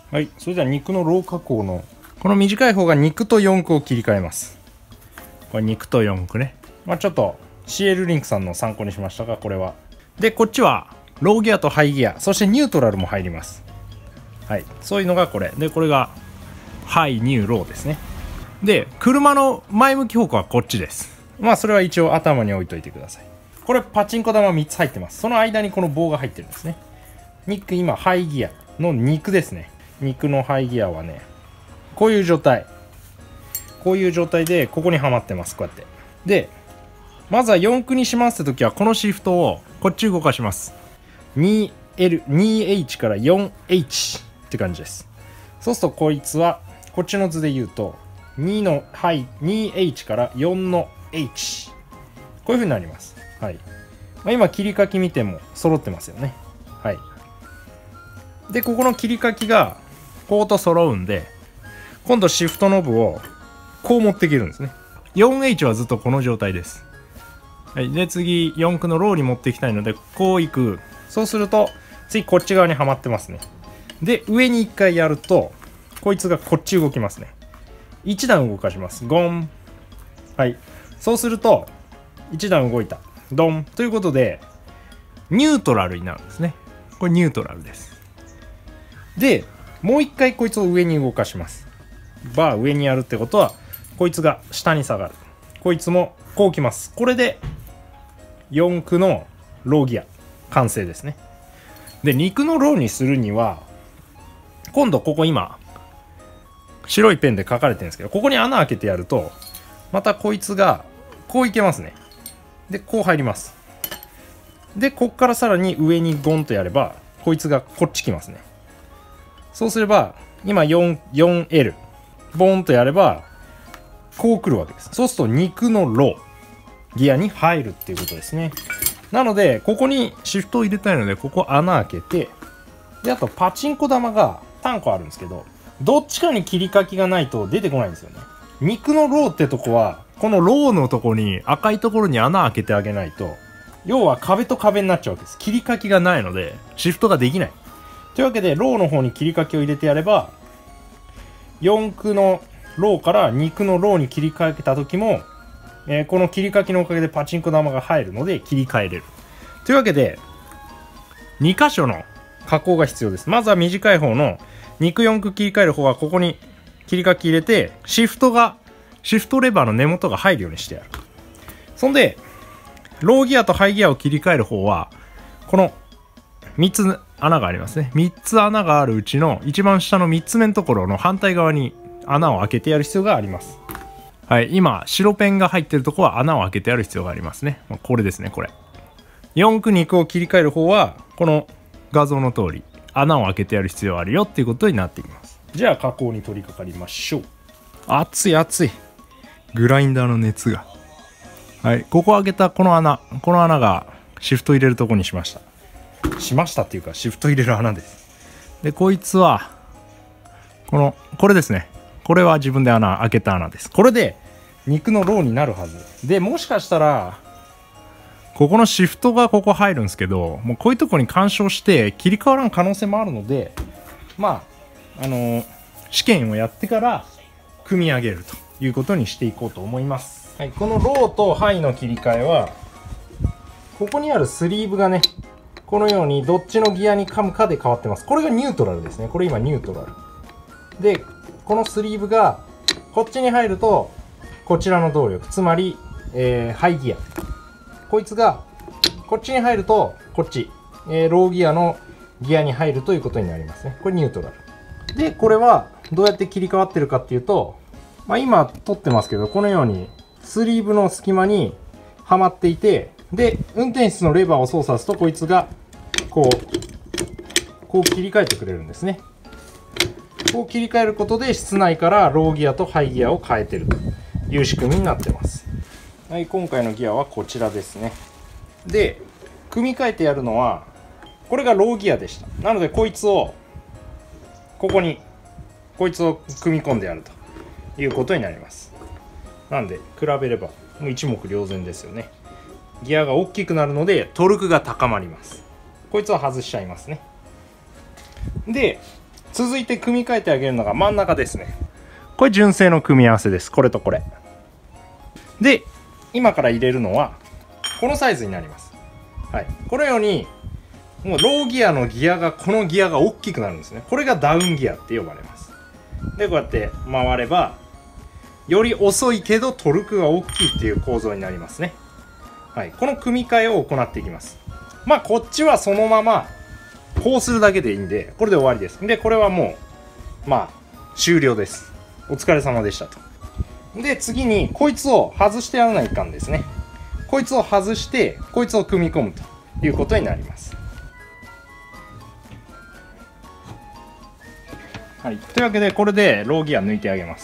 はい、それでは肉のロー加工のこの短い方が肉と4駆を切り替えます。これ肉と4駆ね。ちょっと CL リンクさんの参考にしましたが、これは。で、こっちはローギアとハイギア、そしてニュートラルも入ります。はい、そういうのがこれ。で、これがハイ、ニュー、ローですね。で、車の前向き方向はこっちです。それは一応頭に置いといてください。これパチンコ玉3つ入ってます。その間にこの棒が入ってるんですね。肉、今ハイギアの肉ですね。肉のハイギアはね、こういう状態でここにはまってます。こうやって。で、まずは4駆にしますって時はこのシフトをこっち動かします。 2H から 4H って感じです。そうするとこいつはこっちの図で言うと2のハイ 2H から4の H、 こういう風になります。はい。今切り欠き見ても揃ってますよね。はい。で、ここの切り欠きがこうと揃うんで、今度シフトノブをこう持っていけるんですね。 4H はずっとこの状態です。はい。で、次4駆のローに持っていきたいのでこういく。そうすると次こっち側にはまってますね。で、上に1回やるとこいつがこっち動きますね。1段動かします。ゴン。はい。そうすると1段動いた。ドンということでニュートラルになるんですね。これニュートラルです。で、もう一回こいつを上に動かします。バー上にやるってことはこいつが下に下がる。こいつもこうきます。これで4駆のローギア完成ですね。で、肉のローにするには今度ここ今白いペンで書かれてるんですけど、ここに穴開けてやるとまたこいつがこういけますね。で、こう入ります。で、こっからさらに上にゴンとやればこいつがこっち来ますね。そうすれば今 4L ボーンとやればこう来るわけです。そうすると肉のローギアに入るっていうことですね。なのでここにシフトを入れたいのでここ穴開けて、で、あとパチンコ玉が3個あるんですけど、どっちかに切り欠きがないと出てこないんですよね。肉のローってとこはこのローのとこに赤いところに穴開けてあげないと、要は壁と壁になっちゃうわけです。切り欠きがないのでシフトができないというわけで、ローの方に切り欠きを入れてやれば4駆のローから肉のローに切り替えた時も、この切り欠きのおかげでパチンコ玉が入るので切り替えれるというわけで、2箇所の加工が必要です。まずは短い方の肉4駆切り替える方はここに切り欠き入れて、シフトレバーの根元が入るようにしてやる。そんでローギアとハイギアを切り替える方はこの3つ穴がありますね。3つ穴があるうちの一番下の3つ目のところの反対側に穴を開けてやる必要があります。はい。今白ペンが入ってるところは穴を開けてやる必要がありますね。これですね。これ4駆肉を切り替える方はこの画像の通り穴を開けてやる必要があるよっていうことになっていきます。じゃあ加工に取り掛かりましょう。熱いグラインダーの熱が。はい。ここ開けたこの穴がシフト入れるとこにしましたっていうかシフト入れる穴です。で、こいつはこれですね。これは自分で開けた穴です。これで肉のローになるはずで、もしかしたらここのシフトがここ入るんですけど、もうこういうとこに干渉して切り替わらん可能性もあるので、試験をやってから組み上げるということにしていこうと思います。はい。このローとハイの切り替えはここにあるスリーブがね、このようにどっちのギアに噛むかで変わってます。これがニュートラルですね。これ今ニュートラルで、このスリーブがこっちに入るとこちらの動力、つまり、ハイギア、こいつがこっちに入るとこっち、ローギアのギアに入るということになりますね。これニュートラルで、これはどうやって切り替わってるかっていうと、今取ってますけど、このようにスリーブの隙間にはまっていて、で、運転室のレバーを操作するとこいつがこう切り替えてくれるんですね。こう切り替えることで室内からローギアとハイギアを変えてるという仕組みになってます。はい。今回のギアはこちらですね。で、組み替えてやるのはこれがローギアでした。なのでこいつを組み込んでやるということになります。なんで比べればもう一目瞭然ですよね。ギアが大きくなるのでトルクが高まります。こいつは外しちゃいますね。で、 続いて組み替えてあげるのが真ん中ですね。これ純正の組み合わせです。これとこれで、今から入れるのはこのサイズになります。はい、このようにもうローギアのギアが、このギアが大きくなるんですね。これがダウンギアって呼ばれます。でこうやって回ればより遅いけどトルクが大きいっていう構造になりますね。はい、この組み替えを行っていきます。まあこっちはそのままこうするだけでいいんで、これで終わりです。でこれはもうまあ終了です。お疲れ様でしたと。で次にこいつを外してやらないかんですね。こいつを外してこいつを組み込むということになります。はい、というわけでこれでローギア抜いてあげます。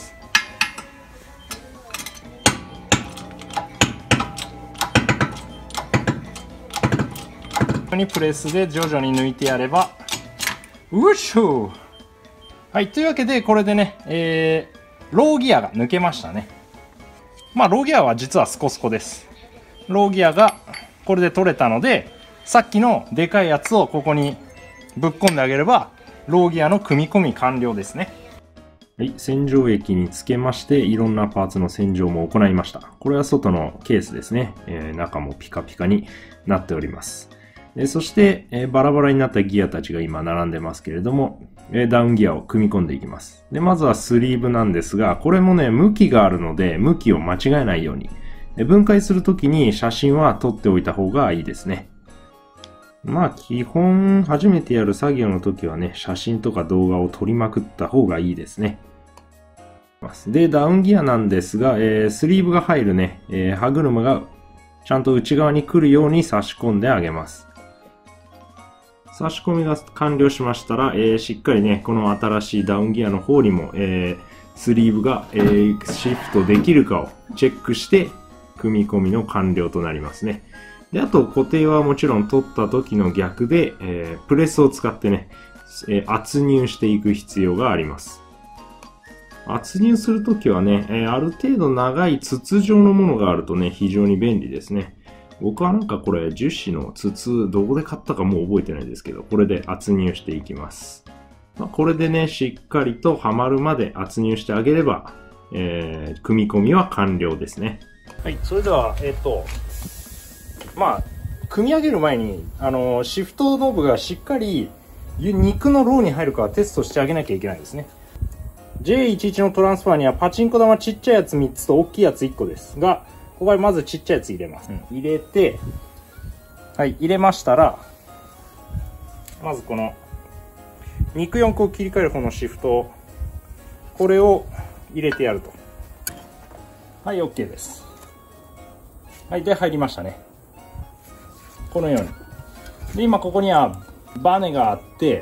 にプレスで徐々に抜いてやれば、うっしょー。はい、というわけでこれでね、ローギアが抜けましたね。まあローギアは実はスコスコです。ローギアがこれで取れたので、さっきのでかいやつをここにぶっ込んであげればローギアの組み込み完了ですね。はい、洗浄液につけましていろんなパーツの洗浄も行いました。これは外のケースですね。中もピカピカになっております。そして、バラバラになったギアたちが今並んでますけれども、ダウンギアを組み込んでいきます。で、まずはスリーブなんですが、これもね、向きがあるので、向きを間違えないように。分解するときに写真は撮っておいた方がいいですね。まあ、基本、初めてやる作業の時はね、写真とか動画を撮りまくった方がいいですね。で、ダウンギアなんですが、スリーブが入るね、歯車がちゃんと内側に来るように差し込んであげます。差し込みが完了しましたら、しっかりね、この新しいダウンギアの方にも、スリーブが、シフトできるかをチェックして、組み込みの完了となりますね。で、あと固定はもちろん取った時の逆で、プレスを使ってね、圧入していく必要があります。圧入するときはね、ある程度長い筒状のものがあるとね、非常に便利ですね。僕はなんかこれ樹脂の筒どこで買ったかもう覚えてないですけど、これで圧入していきます。これでね、しっかりとはまるまで圧入してあげれば、組み込みは完了ですね。はい、それでは、まあ、組み上げる前に、シフトノブがしっかり肉のローに入るかテストしてあげなきゃいけないですね。J11 のトランスファーにはパチンコ玉ちっちゃいやつ3つと大きいやつ1個ですが、ここはまずちっちゃいやつ入れます。入れて、はい、入れましたら、まずこの、肉4個を切り替える方のシフト、これを入れてやると。はい、OK です。はい、で、入りましたね。このように。で、今ここにはバネがあって、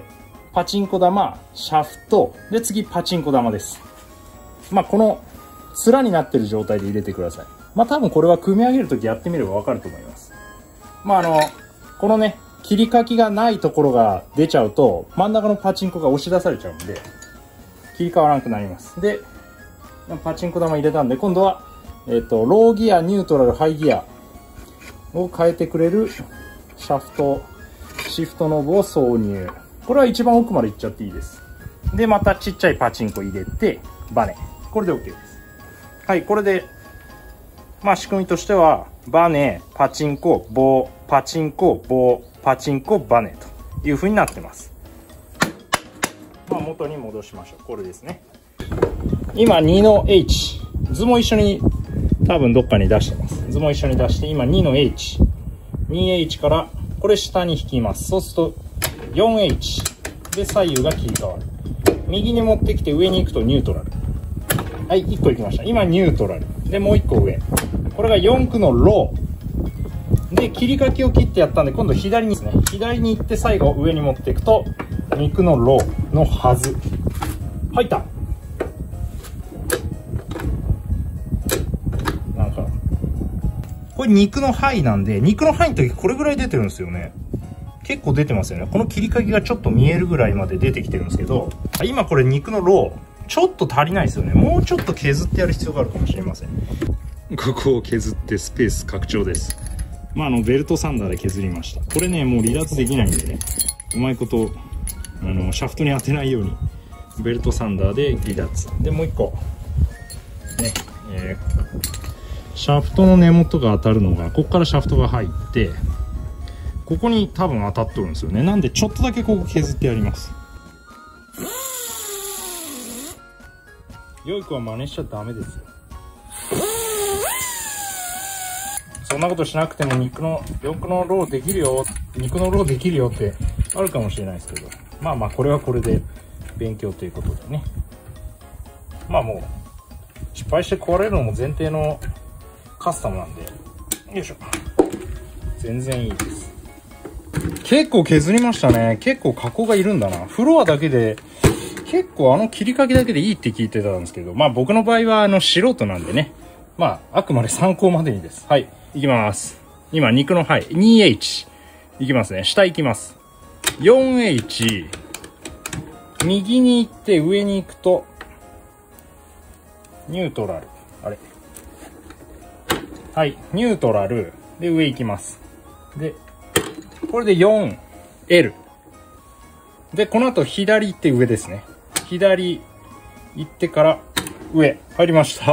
パチンコ玉、シャフト、で、次パチンコ玉です。まあ、この、面になってる状態で入れてください。まあ多分これは組み上げるときやってみればわかると思います。まあこのね、切り欠きがないところが出ちゃうと、真ん中のパチンコが押し出されちゃうんで、切り替わらなくなります。で、パチンコ玉入れたんで、今度は、ローギア、ニュートラル、ハイギアを変えてくれるシャフト、シフトノブを挿入。これは一番奥まで行っちゃっていいです。で、またちっちゃいパチンコ入れて、バネ。これで OK です。はい、これで、まあ仕組みとしては、バネ、パチンコ、棒、パチンコ、棒、パチンコ、バネという風になってます。まあ元に戻しましょう。これですね。今2の H。図も一緒に多分どっかに出してます。図も一緒に出して、今2の H。2H からこれ下に引きます。そうすると 4H。で左右が切り替わる。右に持ってきて上に行くとニュートラル。はい、1個行きました。今ニュートラル。で、もう1個上。これが4区のロー。で、切り欠きを切ってやったんで、今度左にですね。左に行って最後上に持っていくと、肉のローのはず。入った。なんか、これ肉の範なんで、肉の範の時これぐらい出てるんですよね。結構出てますよね。この切り欠きがちょっと見えるぐらいまで出てきてるんですけど、今これ肉のロー、ちょっと足りないですよね。もうちょっと削ってやる必要があるかもしれません。ここを削ってスペース拡張です。まあベルトサンダーで削りました。これね、もう離脱できないんでね、うまいこと、シャフトに当てないようにベルトサンダーで離脱で、もう1個ね、シャフトの根元が当たるのが、ここからシャフトが入ってここに多分当たっとるんですよね。なんでちょっとだけここ削ってやります。良い子は真似しちゃダメですよ。そんなことしなくても肉のローできるよ、肉のローできるよってあるかもしれないですけど、まあまあこれはこれで勉強ということでね。まあもう失敗して壊れるのも前提のカスタムなんで、よいしょ、全然いいです。結構削りましたね。結構加工がいるんだな。フロアだけで結構切り欠きだけでいいって聞いてたんですけど、まあ僕の場合は素人なんでね、まああくまで参考までにです。はい、いきます。今肉の、はい、2H いきますね。下いきます。 4H 右に行って上に行くとニュートラル、あれ、はい、ニュートラルで上行きます。でこれで 4L で、この後左行って上ですね。左行ってから上入りました。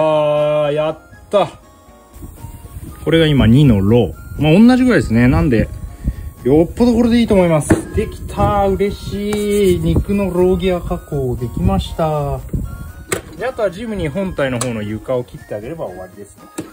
やった。これが今2のロー、まあ同じぐらいですね。なんでよっぽどこれでいいと思います。できた。嬉しい。肉のローギア加工できました。であとはジムに本体の方の床を切ってあげれば終わりですね。